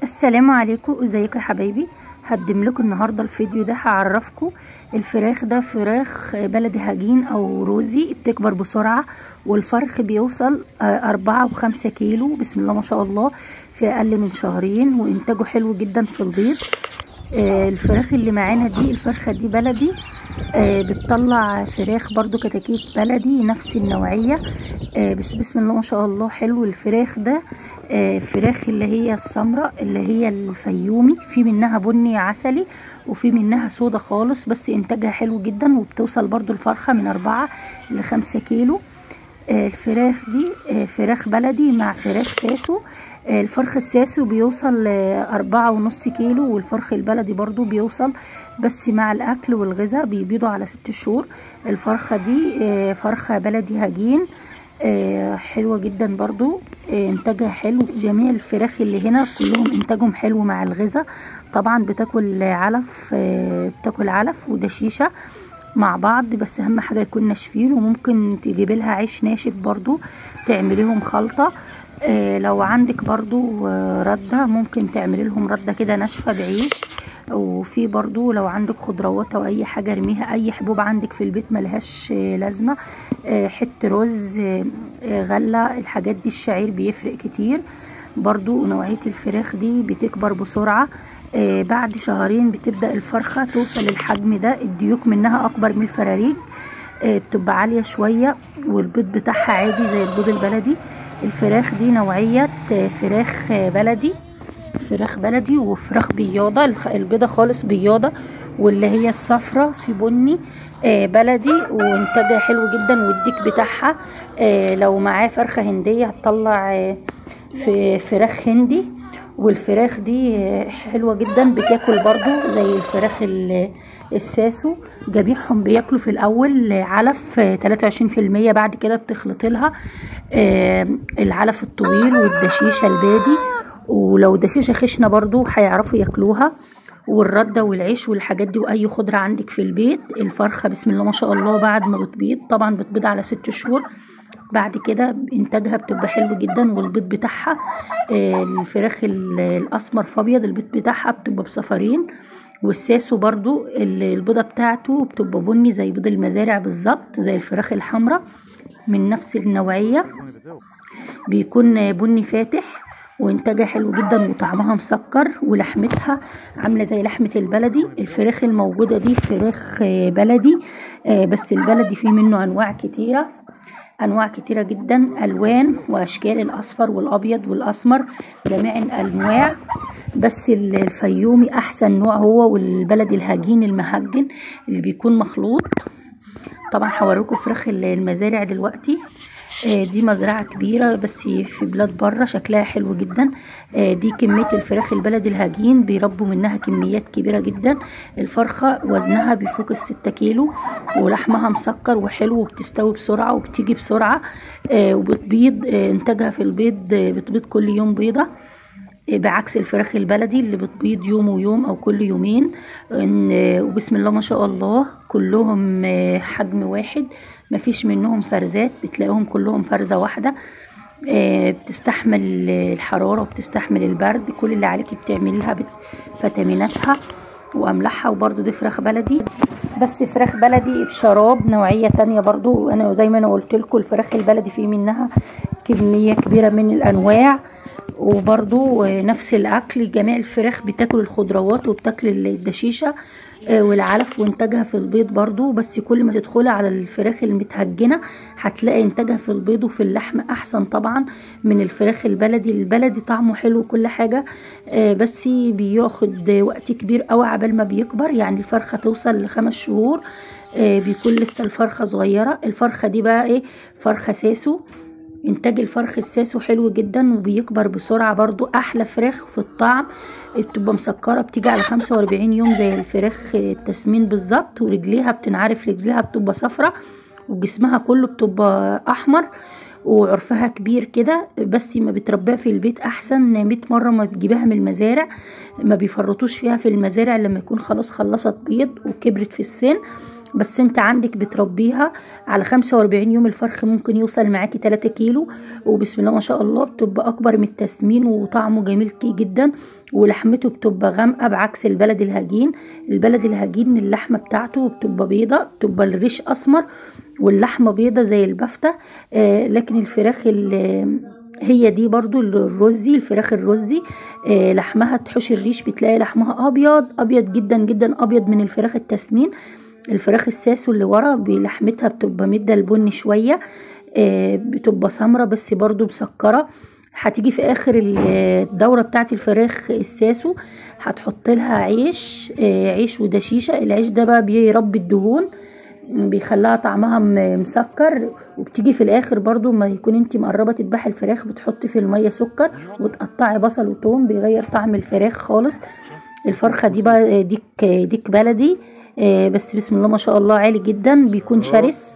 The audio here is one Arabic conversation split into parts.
السلام عليكم، ازيكم يا حبايبي. هقدم لكم النهارده الفيديو ده هعرفكم الفراخ. ده فراخ بلدي هجين او روزي، بتكبر بسرعه والفرخ بيوصل 4 و5 كيلو بسم الله ما شاء الله في اقل من شهرين، وانتاجه حلو جدا في البيض. الفراخ اللي معانا دي الفرخه دي بلدي، بتطلع فراخ برضو كتاكيت بلدي نفس النوعية. بس بسم الله ما شاء الله حلو الفراخ ده. فراخ اللي هي السمراء اللي هي الفيومي، في منها بني عسلي وفي منها سودا خالص، بس انتاجها حلو جدا وبتوصل برضو الفرخة من 4 ل5 كيلو. الفراخ دي فراخ بلدي مع فراخ ساسو. الفرخ الساسو بيوصل 4.5 كيلو، والفرخ البلدي برضو بيوصل، بس مع الاكل والغذاء بيبيضوا على 6 شهور. الفرخة دي فرخة بلدي هجين، حلوة جدا برضو، انتاجها حلو. جميع الفراخ اللي هنا كلهم انتاجهم حلو مع الغذاء. طبعا بتاكل علف ودشيشة مع بعض، بس اهم حاجة يكون ناشفين، وممكن تجيبي لها عيش ناشف برضو تعمليهم خلطة. لو عندك برضو ردة ممكن تعملي لهم ردة كده ناشفة بعيش. وفي برضو لو عندك خضروات او اي حاجة ارميها، اي حبوب عندك في البيت ملهاش لازمة، حتة رز، غلة، الحاجات دي الشعير بيفرق كتير. برضو نوعية الفراخ دي بتكبر بسرعة، بعد شهرين بتبدأ الفرخة توصل الحجم ده. الديوك منها اكبر من الفراريج، بتبقى عالية شوية، والبيض بتاعها عادي زي البيض البلدي. الفراخ دي نوعية فراخ بلدي وفراخ بياضة. البيضة خالص بياضة، واللي هي الصفرة في بني بلدي، وانتاجها حلو جدا. والديك بتاعها لو معاه فرخة هندية هتطلع في فراخ هندي. والفراخ دي حلوة جدا، بتاكل برضو زي الفراخ الساسو. جميعهم بياكلوا في الاول علف 23%، بعد كده بتخلط لها العلف الطويل والدشيشة البادي، ولو دشيشة خشنة برضو هيعرفوا ياكلوها، والردة والعيش والحاجات دي، واي خضرة عندك في البيت. الفرخة بسم الله ما شاء الله بعد ما بتبيض، طبعا بتبيض على 6 شهور، بعد كده انتاجها بتبقى حلو جدا. والبيض بتاعها الفراخ الاسمر فابيض، البيض بتاعها بتبقى بصفرين. والساسو برضو البيضة بتاعته بتبقى بني زي بيض المزارع بالظبط، زي الفراخ الحمراء من نفس النوعية، بيكون بني فاتح، وانتاجها حلو جدا، وطعمها مسكر، ولحمتها عاملة زي لحمة البلدي. الفراخ الموجودة دي فراخ بلدي، بس البلدي فيه منه انواع كتيرة جدا، الوان واشكال، الاصفر والابيض والاسمر، جميع الانواع. بس الفيومي احسن نوع هو، والبلدي الهجين المهجن اللي بيكون مخلوط. طبعا هوريكم فراخ المزارع دلوقتي. دي مزرعة كبيرة بس في بلاد بره، شكلها حلو جدا. دي كمية الفراخ البلدي الهجين، بيربوا منها كميات كبيرة جدا. الفرخة وزنها بيفوق 6 كيلو، ولحمها مسكر وحلو، وبتستوي بسرعة وبتيجي بسرعة، وبتبيض. انتاجها في البيض بتبيض كل يوم بيضة، بعكس الفراخ البلدي اللي بتبيض يوم ويوم او كل يومين. وبسم الله ما شاء الله كلهم حجم واحد، مفيش منهم فرزات، بتلاقيهم كلهم فرزة واحدة. بتستحمل الحرارة وبتستحمل البرد. كل اللي عليكي بتعملي لها فيتاميناتها واملاحها. وبرضو دي فراخ بلدي، بس فراخ بلدي بشراب نوعية تانية برضو. انا زي ما انا قلت لكم الفراخ البلدي في منها كمية كبيرة من الانواع، وبرضو نفس الاكل. جميع الفراخ بتاكل الخضروات وبتاكل الدشيشة والعلف، وانتاجها في البيض برضو. بس كل ما تدخلي على الفراخ المتهجنة هتلاقي انتاجها في البيض وفي اللحم احسن طبعا من الفراخ البلدي طعمه حلو وكل حاجة، بس بياخد وقت كبير قوي عبال ما بيكبر. يعني الفرخة توصل ل5 شهور بيكون لسه الفرخة صغيرة. الفرخة دي بقى فرخة ساسو. انتاج الفرخ الساسو حلو جدا، وبيكبر بسرعة برضو. احلى فراخ في الطعم، بتبقى مسكرة، بتيجي على 45 يوم زي الفراخ التسمين بالظبط. ورجليها بتنعرف، رجليها بتبقى صفرة، وجسمها كله بتبقى احمر، وعرفها كبير كده. بس ما بتربيها في البيت احسن 100 مرة ما تجيبها من المزارع. ما بيفرطوش فيها في المزارع، لما يكون خلاص خلصت بيض وكبرت في السن بس انت عندك بتربيها على 45 يوم الفرخ ممكن يوصل معاكي 3 كيلو، وبسم الله ما شاء الله بتبقى اكبر من التسمين، وطعمه جميل جدا، ولحمته بتبقى غامقه بعكس البلد الهجين. البلد الهجين اللحمه بتاعته بتبقى بيضه، بتبقى الريش اسمر واللحمه بيضه زي البفتة. لكن الفراخ هي دي برضو الرزي، الفراخ الرزي لحمها تحوش الريش بتلاقي لحمها ابيض ابيض جدا جدا، ابيض من الفراخ التسمين. الفراخ الساسو اللي ورا بلحمتها بتبقى مدة البني شوية، بتبقى سمرة بس برضو مسكرة. هتيجي في اخر الدورة بتاعت الفراخ الساسو هتحط لها عيش، عيش ودشيشة. العيش ده بقى بيربي الدهون، بيخليها طعمها مسكر. وبتيجي في الاخر برضو ما يكون انت مقربه تذبحي الفراخ بتحطي في الميه سكر وتقطعي بصل وتوم، بيغير طعم الفراخ خالص. الفرخه دي بقى ديك بلدي، بس بسم الله ما شاء الله عالي جدا، بيكون شرس.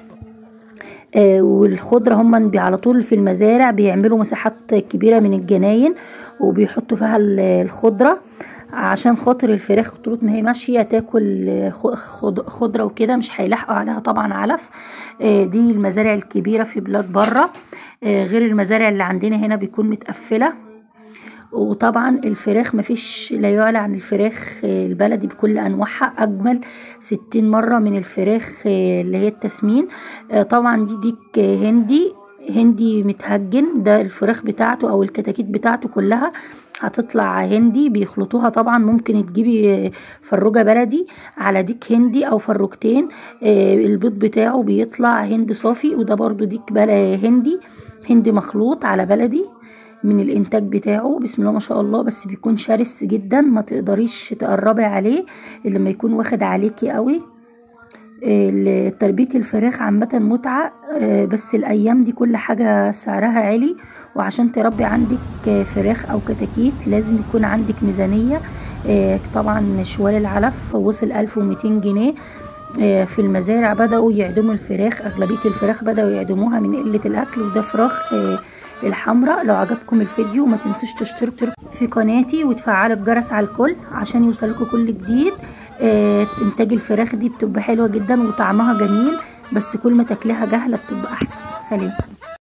والخضره هم على طول في المزارع بيعملوا مساحات كبيره من الجناين وبيحطوا فيها الخضره عشان خاطر الفراخ طول ما هي ماشيه تاكل خضره وكده، مش هيلاحقوا عليها طبعا علف. دي المزارع الكبيره في بلاد بره، غير المزارع اللي عندنا هنا بيكون متقفله. وطبعا الفراخ مفيش لا يعلى عن الفراخ البلدي بكل انواعها، اجمل 60 مره من الفراخ اللي هي التسمين. طبعا ديك هندي متهجن، ده الفراخ بتاعته او الكتاكيت بتاعته كلها هتطلع هندي، بيخلطوها طبعا. ممكن تجيبي فروجة بلدي على ديك هندي او فروجتين، البيض بتاعه بيطلع هندي صافي. وده برضو ديك هندي مخلوط على بلدي من الانتاج بتاعه، بسم الله ما شاء الله. بس بيكون شرس جدا، ما تقدريش تقربي عليه لما يكون واخد عليكي قوي. تربية الفراخ عامة متعة، بس الأيام دي كل حاجة سعرها عالي، وعشان تربي عندك فراخ أو كتاكيت لازم يكون عندك ميزانية. طبعا شوال العلف وصل 1200 جنيه. في المزارع بدأوا يعدموا الفراخ، أغلبية الفراخ بدأوا يعدموها من قلة الأكل. وده فراخ الحمراء. لو عجبكم الفيديو ما تنسوش تشتركوا في قناتي وتفعلوا الجرس على الكل عشان يوصلكم كل جديد. انتاج الفراخ دي بتبقى حلوة جدا وطعمها جميل، بس كل ما تاكلها جاهلة بتبقى احسن. سلام.